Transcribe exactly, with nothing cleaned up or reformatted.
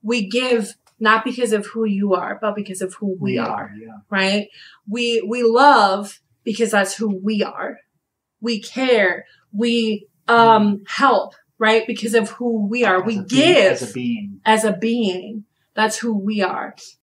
we give not because of who you are, but because of who we, we are, are yeah. right? We, we love because that's who we are. We care. We, um, help, right? Because of who we are. As we give being, as a being. As a being. That's who we are.